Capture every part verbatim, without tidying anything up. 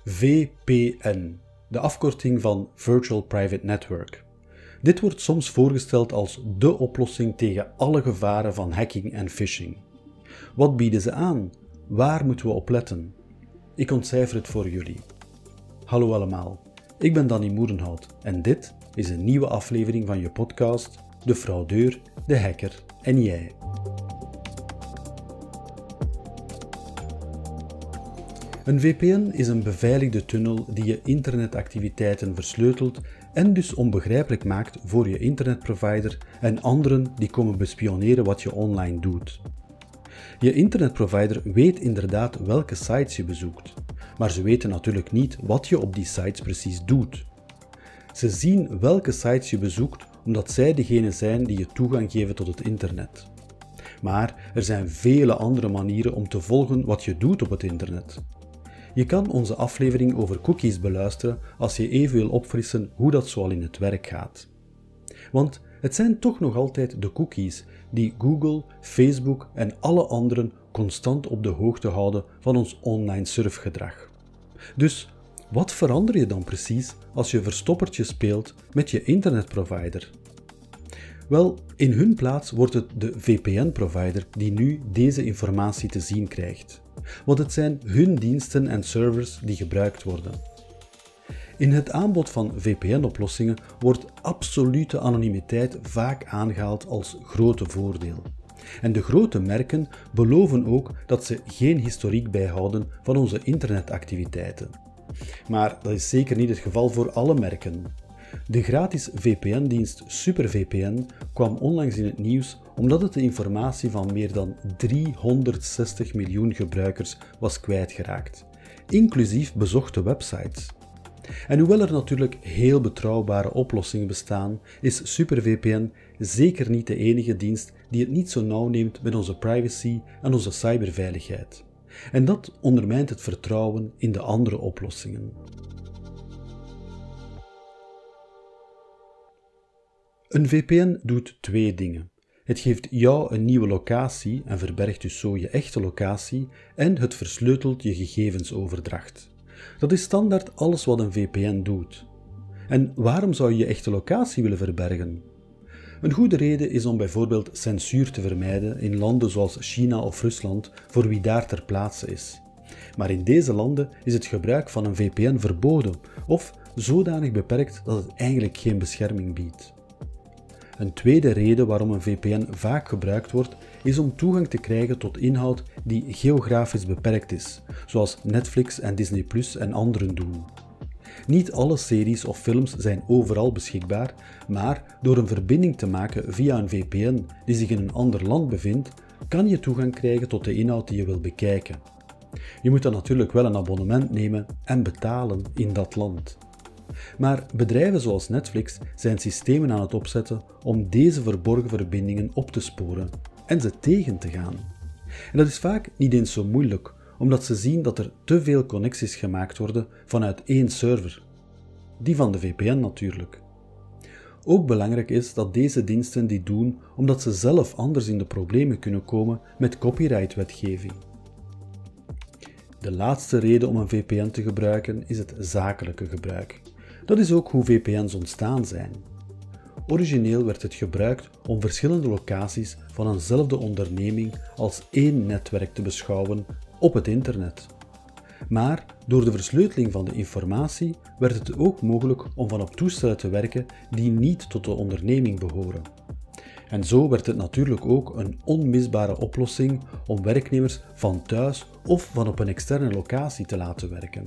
V P N, de afkorting van Virtual Private Network. Dit wordt soms voorgesteld als dé oplossing tegen alle gevaren van hacking en phishing. Wat bieden ze aan? Waar moeten we op letten? Ik ontcijfer het voor jullie. Hallo allemaal, ik ben Danny Moerenhout en dit is een nieuwe aflevering van je podcast De Fraudeur, de Hacker en jij. Een V P N is een beveiligde tunnel die je internetactiviteiten versleutelt en dus onbegrijpelijk maakt voor je internetprovider en anderen die komen bespioneren wat je online doet. Je internetprovider weet inderdaad welke sites je bezoekt, maar ze weten natuurlijk niet wat je op die sites precies doet. Ze zien welke sites je bezoekt omdat zij degene zijn die je toegang geven tot het internet. Maar er zijn vele andere manieren om te volgen wat je doet op het internet. Je kan onze aflevering over cookies beluisteren als je even wil opfrissen hoe dat zoal in het werk gaat. Want het zijn toch nog altijd de cookies die Google, Facebook en alle anderen constant op de hoogte houden van ons online surfgedrag. Dus wat verander je dan precies als je verstoppertje speelt met je internetprovider? Wel, in hun plaats wordt het de V P N-provider die nu deze informatie te zien krijgt. Want het zijn hun diensten en servers die gebruikt worden. In het aanbod van V P N-oplossingen wordt absolute anonimiteit vaak aangehaald als grote voordeel. En de grote merken beloven ook dat ze geen historiek bijhouden van onze internetactiviteiten. Maar dat is zeker niet het geval voor alle merken. De gratis V P N-dienst SuperVPN kwam onlangs in het nieuws omdat het de informatie van meer dan driehonderdzestig miljoen gebruikers was kwijtgeraakt, inclusief bezochte websites. En hoewel er natuurlijk heel betrouwbare oplossingen bestaan, is SuperVPN zeker niet de enige dienst die het niet zo nauw neemt met onze privacy en onze cyberveiligheid. En dat ondermijnt het vertrouwen in de andere oplossingen. Een V P N doet twee dingen. Het geeft jou een nieuwe locatie en verbergt dus zo je echte locatie en het versleutelt je gegevensoverdracht. Dat is standaard alles wat een V P N doet. En waarom zou je je echte locatie willen verbergen? Een goede reden is om bijvoorbeeld censuur te vermijden in landen zoals China of Rusland voor wie daar ter plaatse is. Maar in deze landen is het gebruik van een V P N verboden of zodanig beperkt dat het eigenlijk geen bescherming biedt. Een tweede reden waarom een V P N vaak gebruikt wordt, is om toegang te krijgen tot inhoud die geografisch beperkt is, zoals Netflix en Disney plus en anderen doen. Niet alle series of films zijn overal beschikbaar, maar door een verbinding te maken via een V P N die zich in een ander land bevindt, kan je toegang krijgen tot de inhoud die je wil bekijken. Je moet dan natuurlijk wel een abonnement nemen en betalen in dat land. Maar bedrijven zoals Netflix zijn systemen aan het opzetten om deze verborgen verbindingen op te sporen en ze tegen te gaan. En dat is vaak niet eens zo moeilijk, omdat ze zien dat er te veel connecties gemaakt worden vanuit één server. Die van de V P N natuurlijk. Ook belangrijk is dat deze diensten dit doen omdat ze zelf anders in de problemen kunnen komen met copyrightwetgeving. De laatste reden om een V P N te gebruiken is het zakelijke gebruik. Dat is ook hoe V P N's ontstaan zijn. Origineel werd het gebruikt om verschillende locaties van eenzelfde onderneming als één netwerk te beschouwen op het internet. Maar door de versleuteling van de informatie werd het ook mogelijk om van op toestellen te werken die niet tot de onderneming behoren. En zo werd het natuurlijk ook een onmisbare oplossing om werknemers van thuis of van op een externe locatie te laten werken.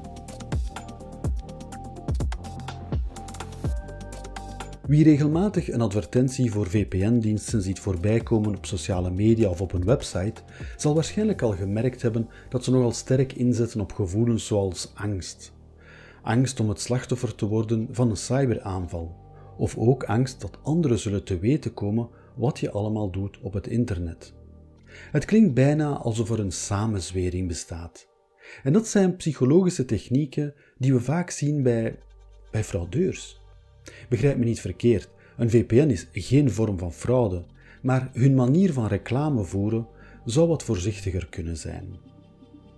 Wie regelmatig een advertentie voor V P N-diensten ziet voorbijkomen op sociale media of op een website, zal waarschijnlijk al gemerkt hebben dat ze nogal sterk inzetten op gevoelens zoals angst. Angst om het slachtoffer te worden van een cyberaanval. Of ook angst dat anderen zullen te weten komen wat je allemaal doet op het internet. Het klinkt bijna alsof er een samenzwering bestaat. En dat zijn psychologische technieken die we vaak zien bij, bij fraudeurs. Begrijp me niet verkeerd, een V P N is geen vorm van fraude, maar hun manier van reclame voeren zou wat voorzichtiger kunnen zijn.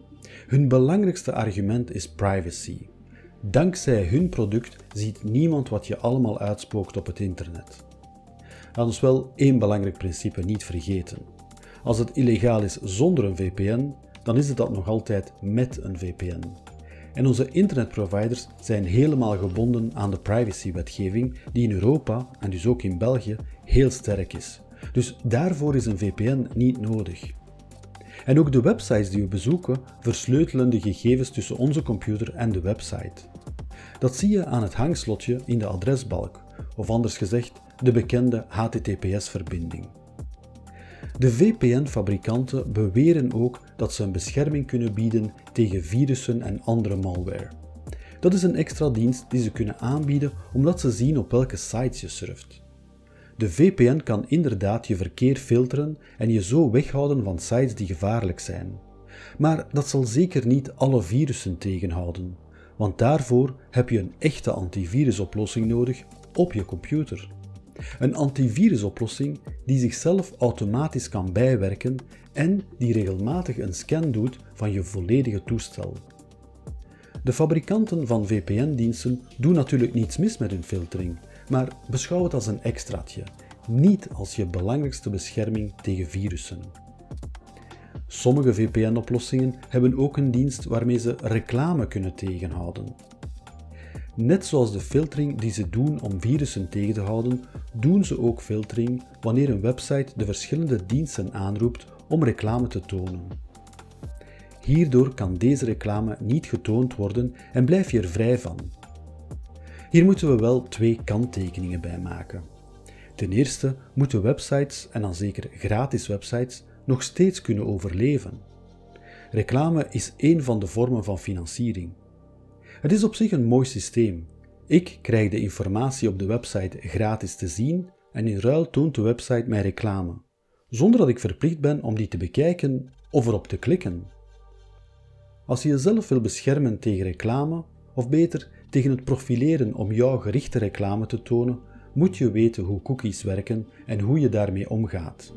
Hun belangrijkste argument is privacy. Dankzij hun product ziet niemand wat je allemaal uitspookt op het internet. Laat ons wel één belangrijk principe niet vergeten. Als het illegaal is zonder een V P N, dan is het dat nog altijd met een V P N. En onze internetproviders zijn helemaal gebonden aan de privacywetgeving die in Europa, en dus ook in België, heel sterk is. Dus daarvoor is een V P N niet nodig. En ook de websites die we bezoeken versleutelen de gegevens tussen onze computer en de website. Dat zie je aan het hangslotje in de adresbalk, of anders gezegd, de bekende H T T P S-verbinding. De V P N-fabrikanten beweren ook dat ze een bescherming kunnen bieden tegen virussen en andere malware. Dat is een extra dienst die ze kunnen aanbieden omdat ze zien op welke sites je surft. De V P N kan inderdaad je verkeer filteren en je zo weghouden van sites die gevaarlijk zijn. Maar dat zal zeker niet alle virussen tegenhouden, want daarvoor heb je een echte antivirusoplossing nodig op je computer. Een antivirusoplossing die zichzelf automatisch kan bijwerken en die regelmatig een scan doet van je volledige toestel. De fabrikanten van V P N-diensten doen natuurlijk niets mis met hun filtering, maar beschouw het als een extraatje, niet als je belangrijkste bescherming tegen virussen. Sommige V P N-oplossingen hebben ook een dienst waarmee ze reclame kunnen tegenhouden. Net zoals de filtering die ze doen om virussen tegen te houden, doen ze ook filtering wanneer een website de verschillende diensten aanroept om reclame te tonen. Hierdoor kan deze reclame niet getoond worden en blijf je er vrij van. Hier moeten we wel twee kanttekeningen bij maken. Ten eerste moeten websites, en dan zeker gratis websites, nog steeds kunnen overleven. Reclame is één van de vormen van financiering. Het is op zich een mooi systeem. Ik krijg de informatie op de website gratis te zien en in ruil toont de website mij reclame, zonder dat ik verplicht ben om die te bekijken of erop te klikken. Als je jezelf wil beschermen tegen reclame, of beter tegen het profileren om jouw gerichte reclame te tonen, moet je weten hoe cookies werken en hoe je daarmee omgaat.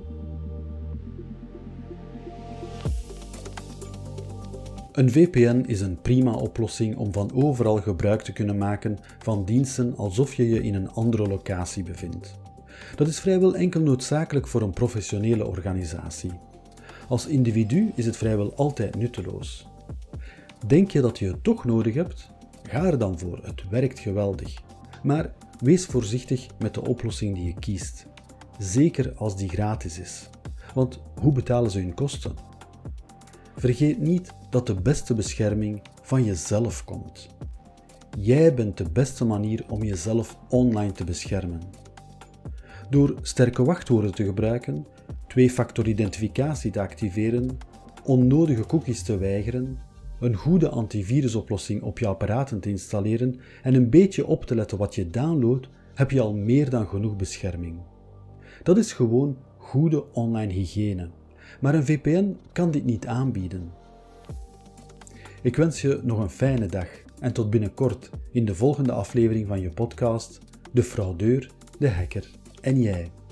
Een V P N is een prima oplossing om van overal gebruik te kunnen maken van diensten alsof je je in een andere locatie bevindt. Dat is vrijwel enkel noodzakelijk voor een professionele organisatie. Als individu is het vrijwel altijd nutteloos. Denk je dat je het toch nodig hebt? Ga er dan voor, het werkt geweldig. Maar wees voorzichtig met de oplossing die je kiest. Zeker als die gratis is. Want hoe betalen ze hun kosten? Vergeet niet dat de beste bescherming van jezelf komt. Jij bent de beste manier om jezelf online te beschermen. Door sterke wachtwoorden te gebruiken, twee-factor identificatie te activeren, onnodige cookies te weigeren, een goede antivirusoplossing op je apparaten te installeren en een beetje op te letten wat je downloadt, heb je al meer dan genoeg bescherming. Dat is gewoon goede online hygiëne. Maar een V P N kan dit niet aanbieden. Ik wens je nog een fijne dag en tot binnenkort in de volgende aflevering van je podcast De Fraudeur, de Hacker en jij.